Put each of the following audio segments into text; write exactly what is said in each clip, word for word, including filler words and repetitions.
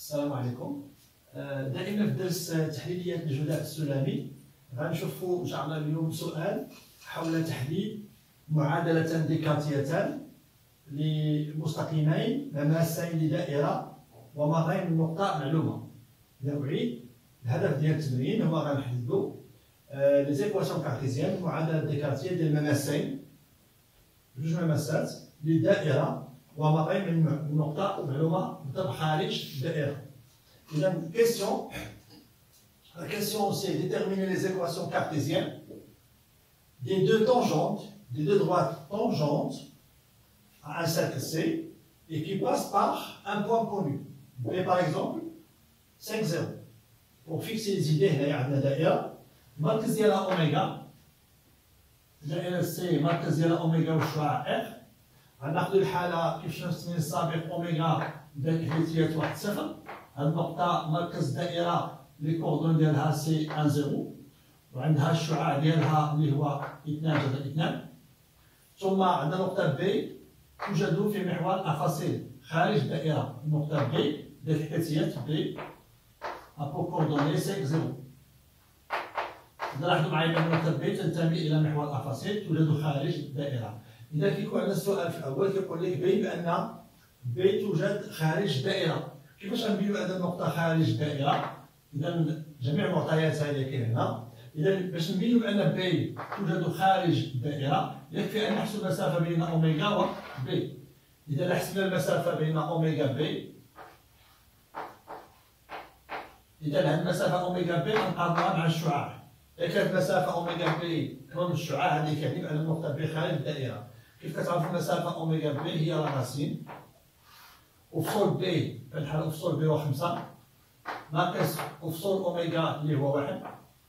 السلام عليكم. دائما في درس تحليليات الجداء السلمي غنشوفوا ان شاء الله اليوم سؤال حول تحليل معادلتان ديكارتيتان لمستقيمين مماسين لدائره وما بين النقطه معلومه. اذا أعيد الهدف ديال التمرين هو غنحددوا لي زيكواسيون كارتيزيان المعادله الديكارتيه ديال المماسين جوج مماسات للدائره وما بين النقطه معلومه بالضبط خارج الدائره. إذا question, la question c'est déterminer les équations cartésiennes des deux tangentes, des deux droites tangentes à un cercle C et qui passent par un point connu. B par exemple cinq zéro. Pour fixer les idées, il y a une daïra, marquez ديالها اوميغا. الدائرة C marquez ديالها اوميغا والشعاع R. غناخذوا الحالة كيف شفنا في التمرين السابق اوميغا بدات احداثيات واحد صفر. هاد النقطة مركز الدائرة لي كوردون ديالها سي واحد صفر وعندها الشعاع ديالها اللي هو اثنان جذر اثنان. ثم عندنا نقطة بي توجد في محور أفاصيل خارج الدائرة. النقطة بي ديال الحداثيات بي أبو كوردوني خمسة صفر. لاحظوا معايا بأن النقطة بي تنتمي إلى محور الأفاصيل توجد خارج الدائرة. إذا كيكون عندنا السؤال في الأول كيقول لك بي بأن بي توجد خارج الدائرة. كيفاش غنبينو هذه النقطة خارج الدائرة؟ إذا جميع المعطيات هذه كاينة هنا. إذا باش نبينو بأن بي توجد خارج الدائرة يكفي أن نحسب المسافة بين أوميغا و بي. إذا حسبنا المسافة بين أوميغا بي، إذا هذه المسافة أوميغا بي غنقارنوها مع الشعاع. إذا كانت المسافة أوميغا بي كما من الشعاع هذه كيعني بأن النقطة بي خارج الدائرة. كيف كتعرفوا المسافة أوميغا بي هي لا راسين وفصول بي في الحالة وفصول بي هو خمسة ناقص وفصول أوميغا اللي هو واحد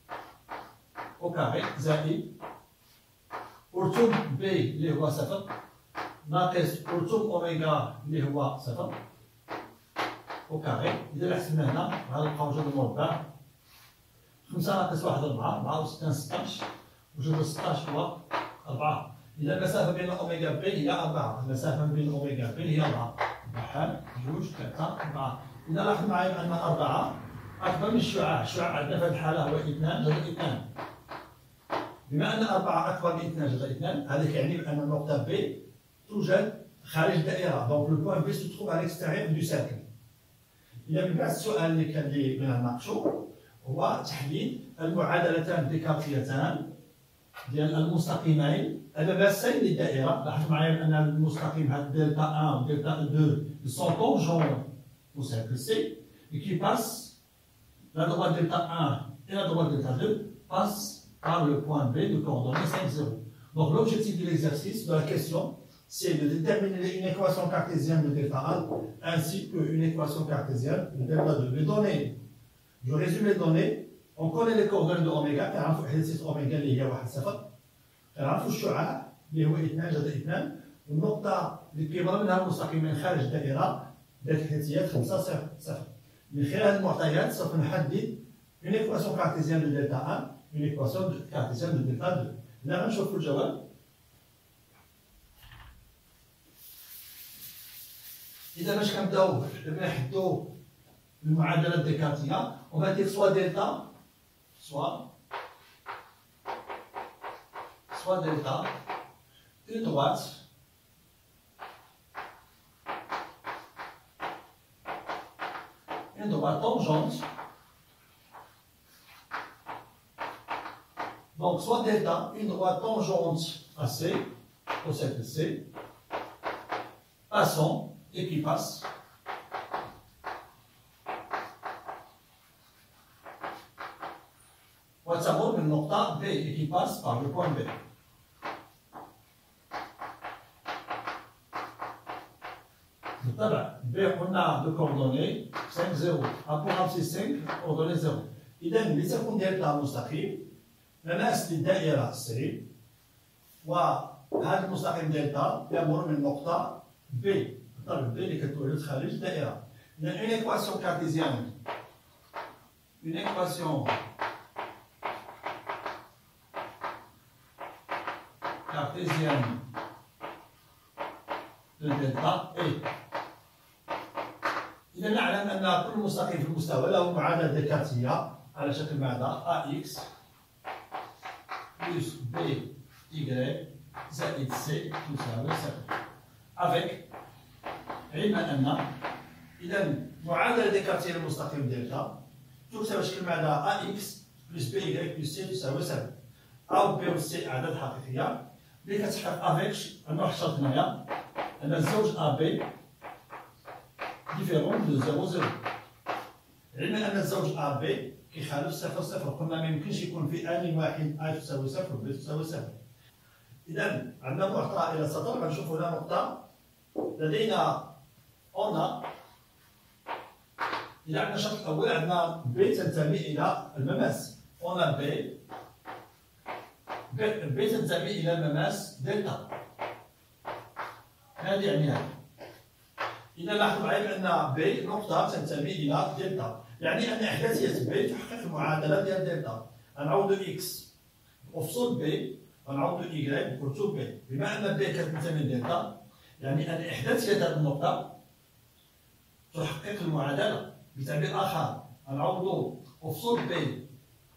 وكاري زائد ورتوب بي اللي هو صفر ناقص ورتوب أوميغا اللي هو صفر وكاري. إذا حسبنا هنا غنلقاو جذر مربع خمسة ناقص واحد أربعة أربعة وستين ستاش وجذر ستاش هو أربعة. إذا المسافة بين أوميغا بي هي أربعة. المسافة بين أوميغا بي هي أربعة. واحد جوج ثلاثة أربعة. إذا لاحظ معايا أن أربعة أكبر من الشعاع. الشعاع عندنا في هذه الحالة هو اثنان جذر اثنان. بما أن أربعة أكبر من اثنان جذر اثنان هذا كيعني بأن النقطة بي توجد خارج الدائرة. دونك لو بوان بي سو تروف على l'extérieur دو سيركل. إذا من بعد السؤال اللي كان اللي بغينا نناقشو هو تحليل المعادلتان الديكارتيتان ديال المستقيمين المماسين للدائرة. لاحظ معايا أن المستقيم هذا دلتا واحد و دلتا اثنين sont tangents au cercle C et qui passent la droite delta un et la droite delta deux passent par le point B de coordonnées cinq zéro. Donc l'objectif de l'exercice, de la question, c'est de déterminer une équation cartésienne de delta un ainsi qu'une équation cartésienne de delta deux. Les données, je résume les données. On connaît les coordonnées de oméga, كنعرفوا إحداثية أوميغا اللي هي واحد صفر. كنعرفوا الشعاع اللي هو اثنان جذر اثنان. والنقطة اللي كيمر منها المستقيمين خارج الدائرة ذات احداثيات خمسة صفر صفر. من خلال هذه المعطيات سوف نحدد une équation cartésienne de delta un, une équation cartésienne de delta deux. هنا غنشوفوا الجواب. إذا باش كنبداو نحددوا المعادلة الديكارتية on va dire soit delta soit soit delta une droite une droite tangente. Donc soit delta une droite tangente à C au cercle C passant et qui passe وتمر من نقطة B et qui passe par le point B. بالطبع B قلنا de coordonnées cinq zéro. أبوغابسي خمسة coordonnées zéro. إذا لتكون دلتا مستقيم مماس للدائرة C وهذا المستقيم دلتا يمر من نقطة B. بالطبع B اللي كتوجد خارج الدائرة. إذا une équation cartésienne une équation cartésienne de delta E إذا نعلم أن كل مستقيم في المستوى له معادلة ديكارتية على شكل ماذا؟ أ إكس بلس بي إيكغيك زائد سي تساوي صفر. افيك علما أن إذا معادلة ديكارتية للمستقيم دلتا تكتب شكل ماذا؟ أ إكس بلس بي إيكغيك بلس سي تساوي صفر. أ و بي و سي أعداد حقيقية اللي كتحقق افيك أن واحد الشرط هنايا أن الزوج أ بي ديفيرون دو زيرو زيرو. علما أن الزوج أ بي كيخالف صفر صفر، قلنا ما يمكنش يكون في آن واحد أ تساوي صفر و بي تساوي صفر. إذا عندنا معطى إلى السطر، غنشوف هنا نقطة لدينا أونا. إذا عندنا الشرط الأول عندنا بي تنتمي إلى المماس، أونا بي بي تنتمي إلى المماس دلتا. هذه يعني هذا. إذا لاحظوا معي بأن بي نقطة تنتمي إلى دلتا، يعني أن إحداثية بي تحقق المعادلة ديال دلتا. غنعوضو إكس أفصل بي غنعوضو إيكغيك بورتو بي، بما أن بي كتنتمي لدلتا يعني أن إحداثية هذه النقطة تحقق المعادلة. بتعبير آخر غنعوضو أفصل بي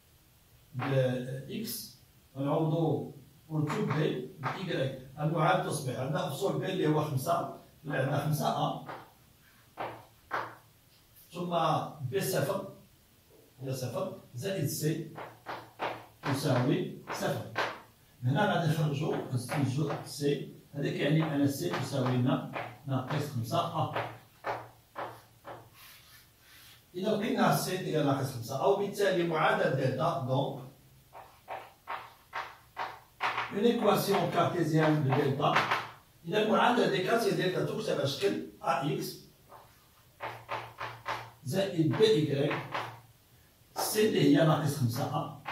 بإكس غنعوضو بورتو بي بإيكغيك، المعادلة تصبح عندنا أفصل بي اللي هو خمسة، اللي عندنا خمسة أ ثم بي صفر هي صفر زائد سي تساوي صفر. من هنا غادي نخرجو نستنتجو سي، هذا كيعني أن سي تساوي لنا ناقص خمسة أ. إذا لقينا سي هي ناقص خمسة أو بالتالي معادلة دلتا دونك اون ايكواسيون كارتيزيان دو دلتا. إذا المعادلة ديكارتية دلتا تكتب على شكل أ إكس زائد بي إيكغيك سي اللي هي ناقص خمسة أ.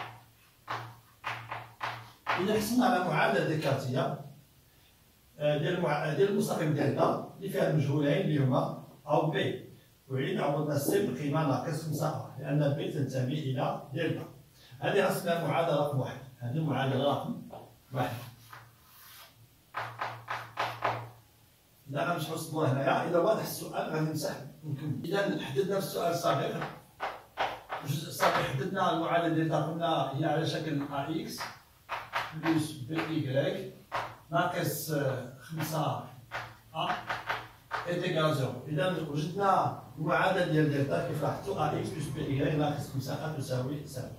إذا حصلنا على معادلة ديكارتية ديال ديال المستقيم دلتا اللي فيها المجهولين اللي هما أ و بي، وعيد عوضنا سي بقيمة ناقص خمسة أ لأن بي تنتمي إلى دلتا. هذه غنسميها المعادلة رقم واحد، هذه المعادلة رقم واحد. إذا غنمسحو السطور هنايا، إذا واضح السؤال غادي نمسح ونكمل. إذا حددنا في السؤال السابق، الجزء السابق حددنا المعادلة دلتا قلنا هي على شكل أ إكس بلس بي إيكغيك ناقص خمسة أ إيت إيكال زيرو. إذا وجدنا المعادلة ديال دلتا كيف لاحظتوا أ إكس بلس بي إيكغيك ناقص خمسة أ تساوي صفر.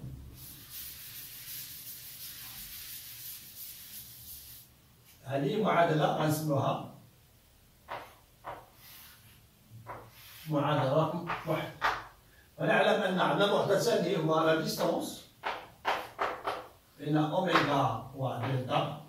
هذه معادلة غنسموها معادلة رقم واحد. ونعلم أن عندنا معطى ثاني هو لا ديستونس بين أوميغا ودلتا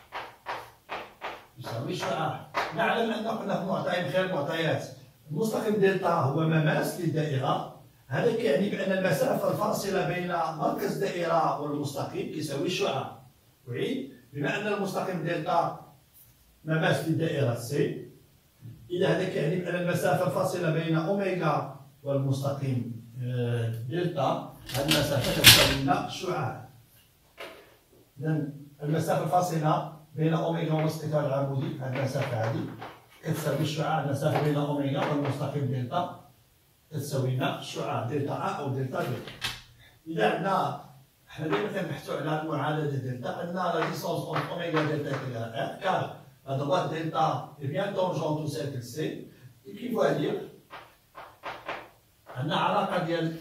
يساوي شعاع. نعلم أن قلنا في معطيين من خلال المعطيات المستقيم دلتا هو مماس للدائرة، هذا كيعني بأن المسافة الفاصلة بين مركز الدائرة والمستقيم كيساوي شعاع. أعيد، بما أن المستقيم دلتا مماس للدائرة سي، إذا هذا كيعني بأن المسافة الفاصلة بين أوميغا والمستقيم دلتا هذه المسافة تساوي لنا شعاع. إذا المسافة الفاصلة بين أوميغا والمستقيم العمودي هذه المسافة هذه كتساوي الشعاع. المسافة بين أوميغا والمستقيم دلتا تساوي لنا شعاع دلتا أ أو دلتا بي. إذا عندنا حنا ديما كنبحثو على المعادلة دلتا، عندنا لا ديسونس أونتر أوميغا دلتا كيغال ار كار la droite delta est bien tangente au cercle C, qui veut dire عندنا علاقة ديال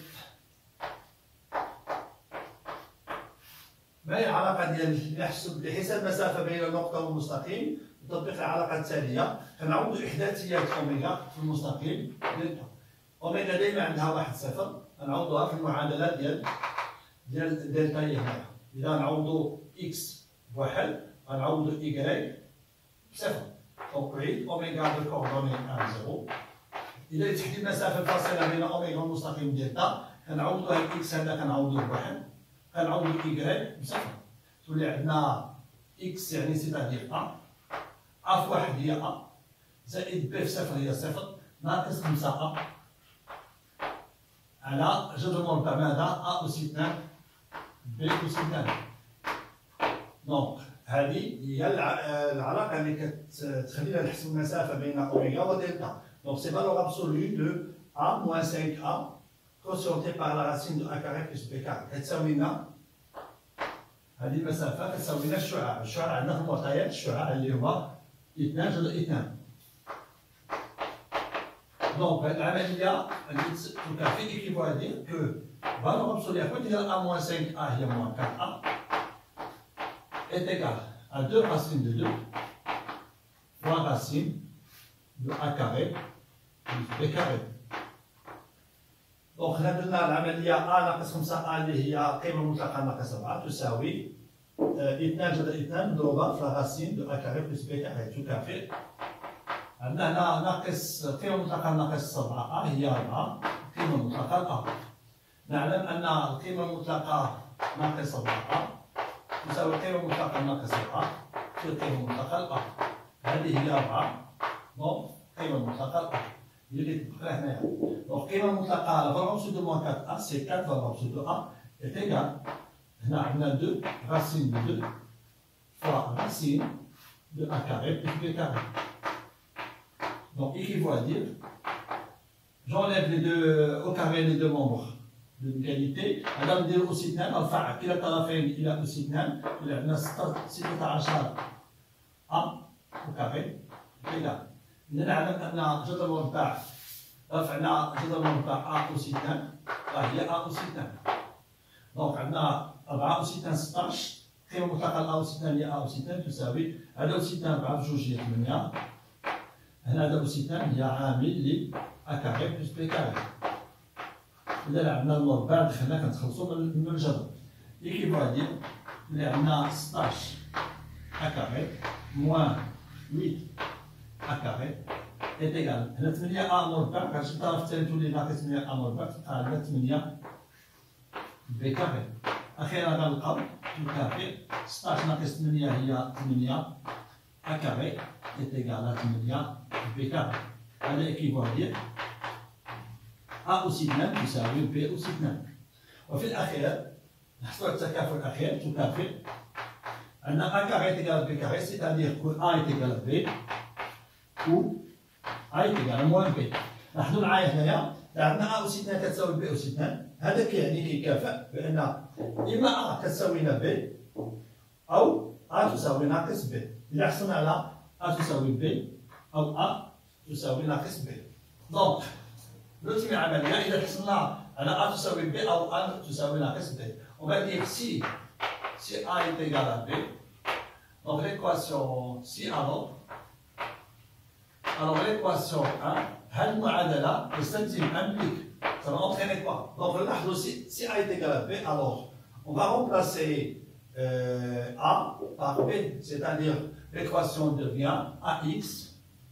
ما هي العلاقة ديال نحسب لحساب المسافة بين النقطة والمستقيم بتطبيق العلاقة التالية. كنعوضو إحداثيات أوميغا في المستقيم دلتا. أوميغا دايما عندها واحد صفر، غنعوضوها في المعادلة ديال ديال دلتا هي هنايا. إذا نعوضو إكس بواحد غنعوضو إيكغيك صفر. دونك أعيد أوميغا دو كوردوني أن زيرو. إذا لتحديد المسافة الفاصلة بين أوميغا والمستقيم دلتا كنعوضو هاد إكس هذا كنعوضوه بواحد، كنعوضو إيكغيك بصفر، تولي عندنا إكس يعني سيتادير أ، أ في واحد هي أ، زائد بي في صفر هي صفر، ناقص خمسة أ على جذر مربع ماذا؟ أ أس اثنان بي أس اثنان. دونك هذه هي العلاقة اللي كتخلينا نحسب المسافة بين أوميغا ودلتا. دونك سي فالور ابسولو دو A moins cinq A quotienté par la racine de A carré plus B carré. كتساوي لنا هذه المسافة كتساوي لنا الشعاع، الشعاع عندنا في المعطيات الشعاع اللي هو اثنان جذر اثنان. دونك هذه العملية اللي تكافئ ايكيفو à dire que valeur absolue à côté de A moins cinq A هي moins quatre A est égal à deux racines de deux fois racine de A carré plus B carré. دونك هنا درنا العملية A ناقص خمسة A اللي هي قيمة مطلقة ناقص أربعة تساوي اثنان جذر اثنان مضروبة في راسين دو A carré plus B carré تكافئ. عندنا هنا ناقص قيمة مطلقة ناقص أربعة A هي أربعة قيمة مطلقة ل A. نعلم أن القيمة المطلقة ناقص أربعة A تساوي قيمة مطلقة ناقص أربعة في القيمة المطلقة ل A. هذه هي أربعة دونك قيمة مطلقة ل A. هي اللي تبقى هنايا. دونك القيمة المطلقة لا فالور أبسولو دو موان quatre A سي quatre فالور أبسولو دو A est égal. هنا عندنا deux racine de deux fois racine de A carré plus B carré. Donc équivaut à dire, j'enlève les deux au carré les deux membres de l'égalité. هذا ندير أس اثنان أرفع كلا الطرفين إلى أس اثنان. عندنا ستة عشر A au carré égal. نعلم أن جذر المربع رفعنا جذر المربع A أس اثنان فهي A أس اثنان. دونك عندنا أربعة أس اثنان ستاش قيمة مطلقة ل A أس اثنان هي A أس اثنان تساوي هذا أس اثنان أربعة في جوج هي ثمانية. هنا هذا أس اثنان هي عامل ل A carré plus B carré. إذا عندنا المربع دخلنا كنتخلصو من الجذر. إيكيفو à dire اللي عندنا ستاش A carré moins huit A carré est égal. هنا ثمانية A مربع كنشد الطرف الثاني تولي ناقص ثمانية A مربع تبقى عندنا ثمانية B carré. أخيرا غنلقاو تكافئ ستاش ناقص ثمانية هي ثمانية A carré est égal à ثمانية B carré. هذا إيكيفو à dire A أس اثنان تساوي B أس اثنان. وفي الأخير نحصل على التكافؤ الأخير تكافئ أن A carré est égal à B carré c'est-à-dire que A est égal à B ou A est égal à moins B. لاحظوا معايا هنايا عندنا A أس اثنان كتساوي B أس اثنان. هذا كيعني كيكافئ بأن إما A كتساوي لنا B أو A تساوي ناقص B. إذا حصلنا على A تساوي B أو A تساوي ناقص B. دونك l'ultime عملية إذا حصلنا على A تساوي B أو A تساوي ناقص B. On va dire si si A est égal à B. Donc l'équation si alors alors l'équation un هذه المعادلة تستلزم implique ça va entraîner quoi? Donc نلاحظوا si si A est égal à B alors on va remplacer euh, A par B, c'est-à-dire l'équation devient ax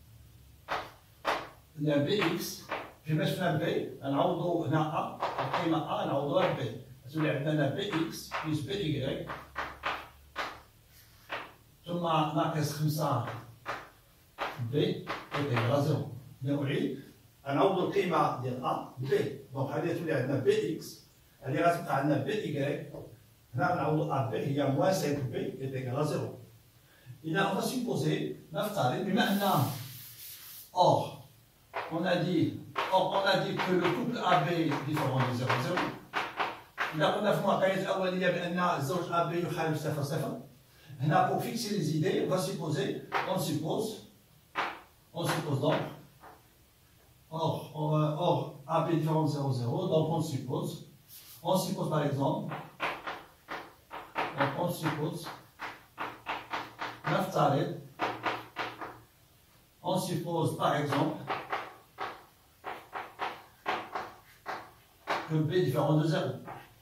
هنا bx كيفاش فهم B نعوضوا هنا A القيمة A نعوضوها ب B تولي عندنا bx plus by ثم ناقص خمسة B إيكال زيرو. نعيد نعوضوا القيمة ديال A ب B دونك هذه تولي عندنا bx هذه غتبقى عندنا by هنا نعوضوا A B هي موان خمسة B إيكال زيرو. إذا on va supposer نفترض بما أن or on a dit or on a dit que le couple A B différent de zéro zéro. إذا قلنا في المعطيات الأولية بأن الزوج A B يخالف صفر صفر. هنا pour fixer les idées on va supposer on suppose on suppose donc or or, or A B différent de zéro zéro donc on suppose on suppose par exemple donc on suppose نفترض on suppose par exemple que B différent de zéro.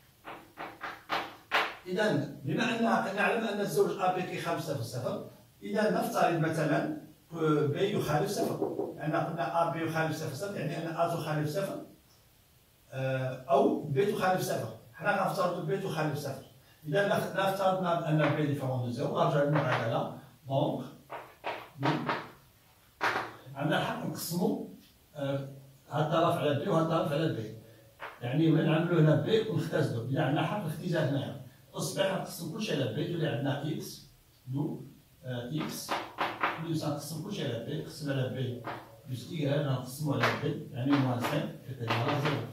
إذا بما أن نعلم أن الزوج A B كيخالف صفر صفر إذا نفترض مثلا que B يخالف صفر. لأن قلنا A B يخالف صفر صفر يعني أن A تخالف صفر أو B تخالف صفر. حنا غنفترض B تخالف صفر. إذا نفترضنا أن B différent de zéro نرجع للمعادلة دونك عندنا الحق نقسمو هاد الطرف على B وهاد الطرف على B. يعني نعملو هنا B ونختزلو. إذا عندنا حق الاختزال هنايا أصبح نقسم كلشي على B تولي عندنا إكس دو إكس بلس نقسم كلشي على B نقسم على B plus y غنقسمو على b يعني moins cinq est égal à zéro.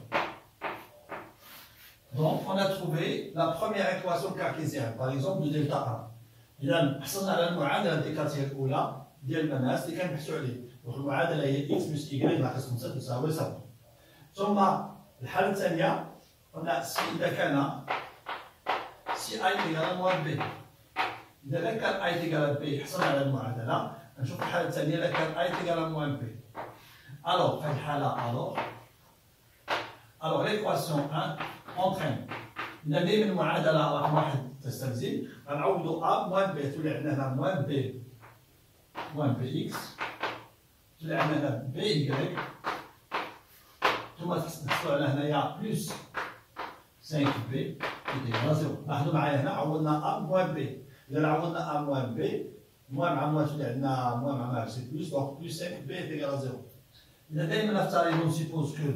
Donc on a trouvé la première équation cartésienne par exemple de delta un. إذا حصلنا على المعادلة الديكارتية الأولى ديال المماس اللي كنبحثوا عليه. دونك المعادلة هي x plus y ناقص خمسة تساوي صفر. ثم الحالة الثانية قلنا سي إذا كان سي اي إيكال موان بي. إذا كان اي إيكال بي حصلنا على المعادلة. نشوف الحالة الثانية إذا كان اي إيكال موان بي. ألوغ في هذه الحالة ألوغ ألوغ ليكواسيون واحد أونترين. إذا دايما المعادلة رقم واحد تستلزم غنعوضو أ موان بي تولي عندنا هنا موان بي موان بي إكس تولي عندنا هنا بي إيكغيك ثم نحصلو على هنايا بلوس خمسة بي إيكال زيرو. لاحظوا معايا هنا عوضنا أ موان بي. إذا عوضنا أ موان بي موان مع موان تولي عندنا موان مع موان سي بلوس دونك بلوس خمسة بي إيكال زيرو. إذا دايما نفترض نسيبوز كو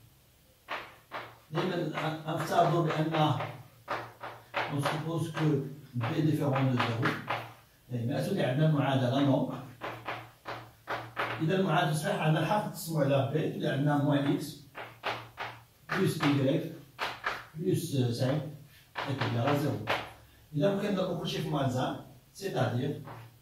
دايما نفترض بأن on suppose que b est différent de zéro. دايما تولي عندنا المعادلة دونك إذا المعادلة صحيح عندنا الحق نقسمو على b تولي عندنا موان x بلس y بلس خمسة إيكال زيرو. إذا ممكن نضربو كلشي في موان واحد c'est-à-dire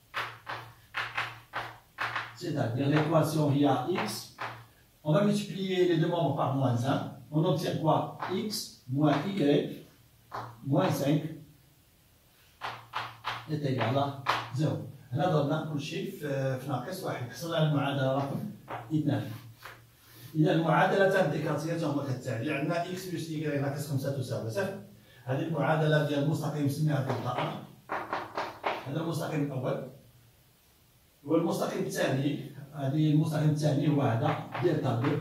c'est-à-dire l'équation هي x. On va multiplier les deux membres par moins un. On obtient quoi? X moins y moins cinq est égal à zéro. هنا ضربنا كل شيء في ناقص واحد. حصلنا على المعادلة رقم اثنان. إذا المعادلتان الديكارتية هما كالتالي. عندنا x بلس y ناقص خمسة تساوي صفر. هذه المعادلة ديال المستقيم نسميها دلتا أ. هذا المستقيم الأول. والمستقيم الثاني هذه المستقيم الثاني هو هذا دلتا ب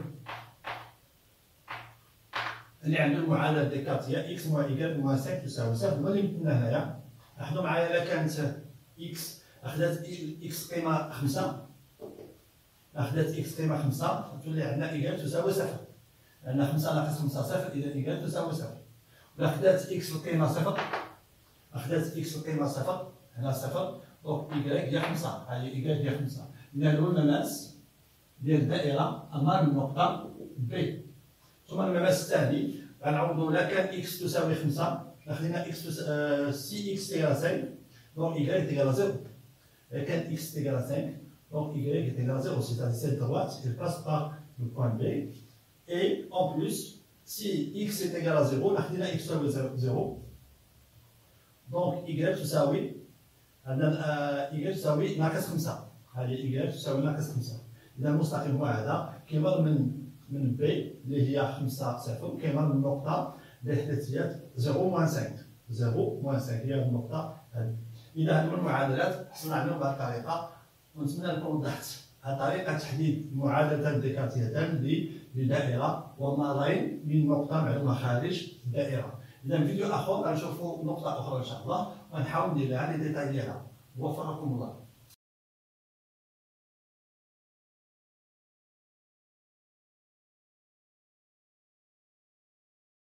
اللي عنده المعادلة الديكارتية x موان y موان خمسة تساوي صفر. هو اللي مثلنا هنايا. لاحظوا معايا إلا كانت x أخذت x قيمة خمسة أخذت x قيمة خمسة تولي عندنا y تساوي صفر. لأن خمسة ناقص خمسة صفر إذا y تساوي صفر. وإلا أخذت x القيمة صفر أخذت x القيمة صفر هنا صفر دونك y هي خمسة. هذه y هي خمسة. إذا هو المماس ديال الدائرة أمام النقطة B. ثم المماس الثاني غنعوضو إلا كان x تساوي خمسة خلينا x سي x égale cinq donc y égale zéro. إذا كان x égale cinq donc y égale zéro, c'est-à-dire cette droite elle passe par le point B. Et en plus si x est égal à zéro خلينا x تساوي zéro donc y تساوي عندنا y تساوي ناقص خمسة. هذه y تساوي ناقص خمسة. إذا المستقيم هو هذا كيمر من من B اللي هي خمسة صفر وكيمر من النقطة اللي حدت هي زيرو موان خمسة. زيرو موان خمسة هي النقطة هذه. إذا هذو المعادلات حصلنا عليهم بهذه الطريقة ونتمنى نكون وضحت طريقة تحديد المعادلتان الديكارتيتان لدائرة ومرين من نقطة معلومة خارج الدائرة. إذا في فيديو آخر غنشوفوا نقطة أخرى إن شاء الله ونحاول ندير لها لي ديتاي ديالها. وفقكم الله.